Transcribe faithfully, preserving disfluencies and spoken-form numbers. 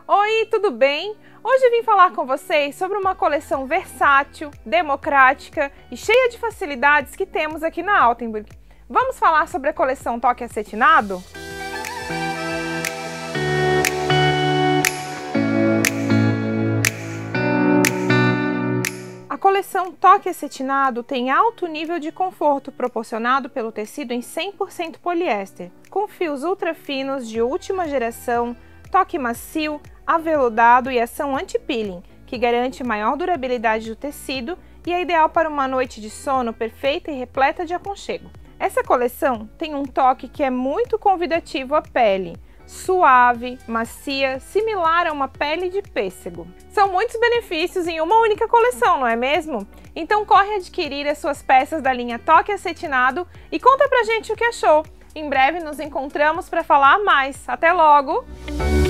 Oi, tudo bem? Hoje vim falar com vocês sobre uma coleção versátil, democrática e cheia de facilidades que temos aqui na Altenburg. Vamos falar sobre a coleção Toque Acetinado? A coleção Toque Acetinado tem alto nível de conforto proporcionado pelo tecido em cem por cento poliéster, com fios ultra finos de última geração, toque macio, aveludado e ação anti-peeling, que garante maior durabilidade do tecido e é ideal para uma noite de sono perfeita e repleta de aconchego. Essa coleção tem um toque que é muito convidativo à pele, suave, macia, similar a uma pele de pêssego. São muitos benefícios em uma única coleção, não é mesmo? Então corre adquirir as suas peças da linha Toque Acetinado e conta pra gente o que achou. Em breve nos encontramos para falar mais. Até logo!